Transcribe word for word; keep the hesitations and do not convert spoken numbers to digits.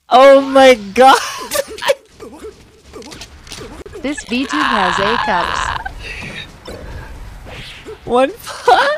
Oh my god! This VTube has eight cups. One pot?